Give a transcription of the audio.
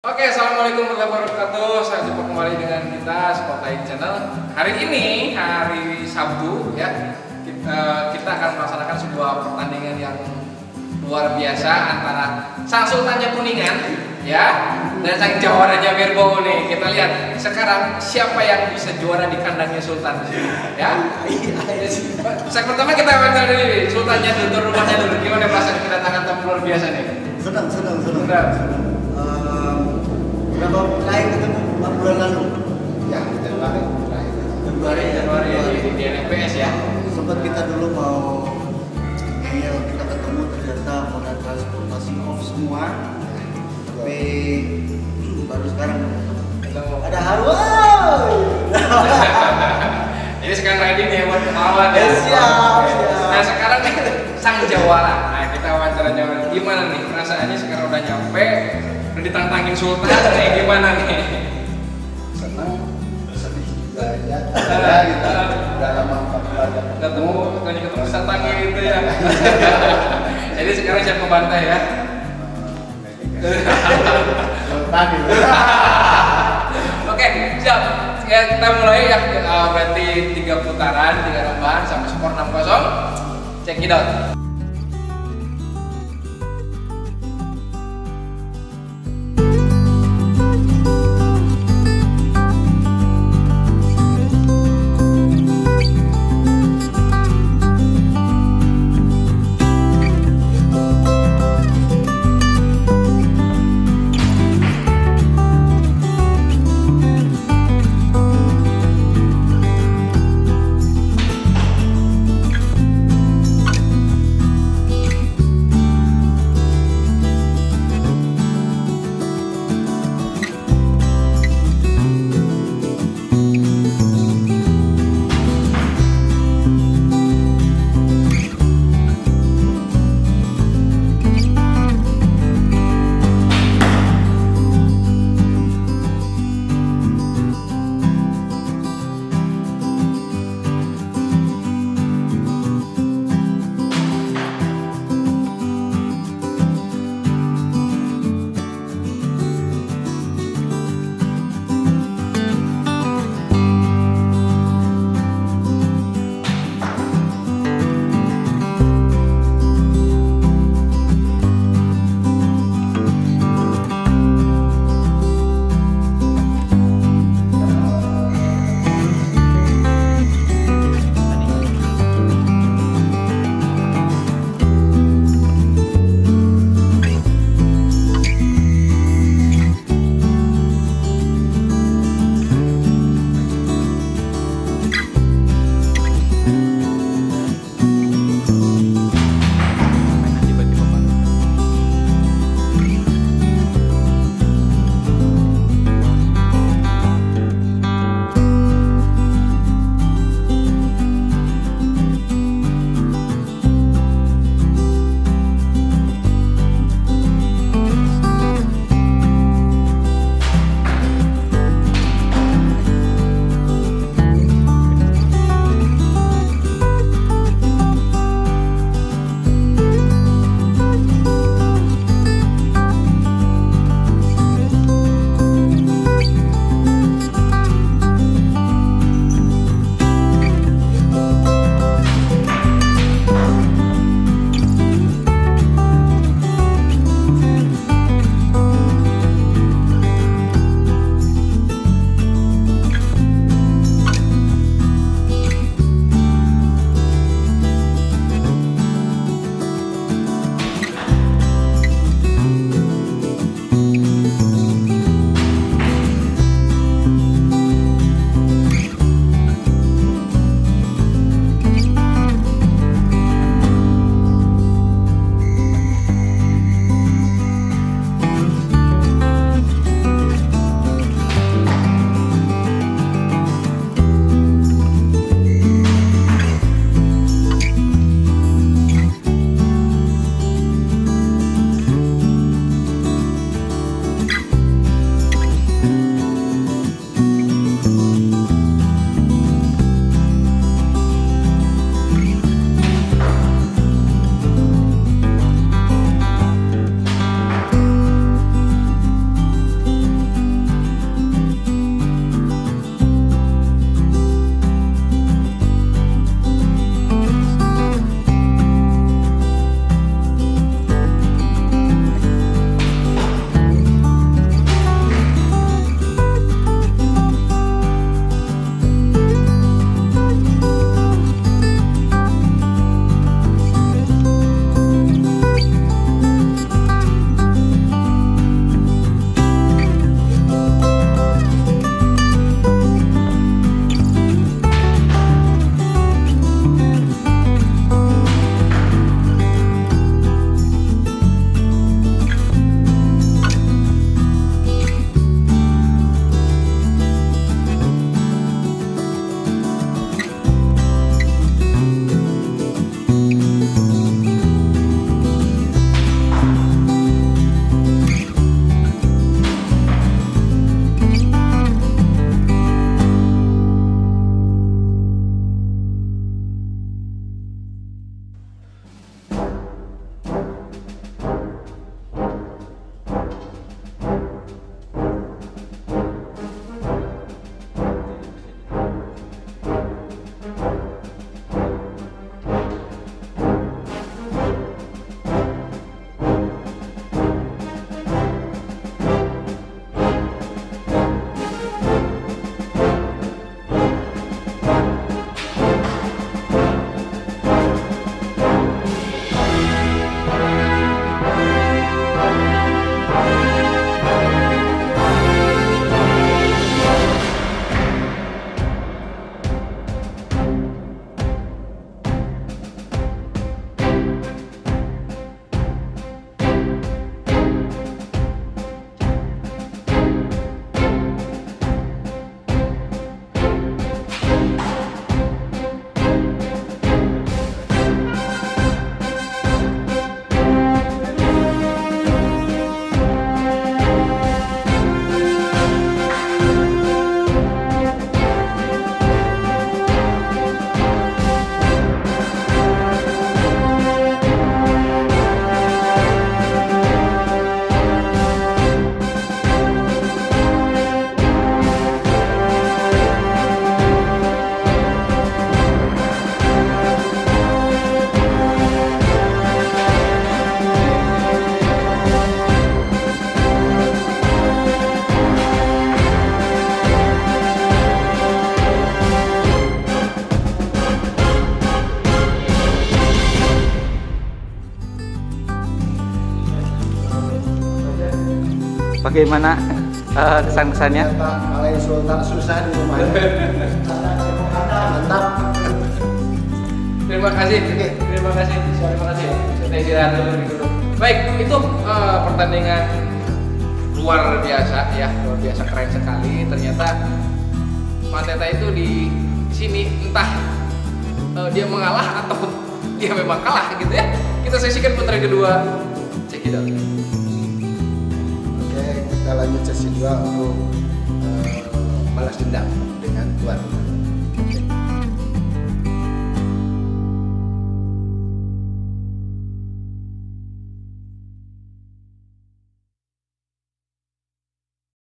Oke, assalamualaikum warahmatullahi wabarakatuh. Saya jumpa kembali dengan kita Sportain Channel. Hari ini hari Sabtu ya, kita akan melaksanakan sebuah pertandingan yang luar biasa antara sang Sultannya Kuningan ya dan sang Jawaranya Mirbo nih. Kita lihat sekarang siapa yang bisa juara di kandangnya Sultan ya. Set pertama kita wawancara dulu nih, Sultannya dulu, tuan rumahnya dulu. Gimana perasaan kedatangan tamu luar biasa nih? Senang. Berapa terakhir ketemu 4 bulan lalu? Ya, Januari ya, di NPS ya. Sempat kita dulu mau kita ketemu, ternyata moda transportasi off semua. Tapi baru sekarang ada haruan. Jadi sekarang riding ya buat lawan ya. Siap. Nah sekarang nih sang Jawara. Nah kita wawancara Jawara. Gimana nih perasaannya sekarang udah nyampe, udah ditantangin Sultan nih, gimana nih? Senang, sedih juga ya. Kita udah lama ketemu Satangin itu ya. Jadi sekarang siap membantai ya. Sultan itu. Oke, siap. Ya, kita mulai ya, berarti 3 putaran, 3 lembar sampai skor 6-0. Check it out. Bagaimana kesan-kesannya? Ternyata Malay Sultan susah di rumahnya. Mantap. Terima kasih. Terima kasih. Saya istirahat dulu. Baik, itu pertandingan luar biasa ya, luar biasa keren sekali. Ternyata Mateta itu di sini entah dia mengalah atau dia memang kalah gitu ya. Kita saksikan putaran kedua. Cekidot. Oke, kita lanjut sesi 2 untuk balas dendam dengan tuan.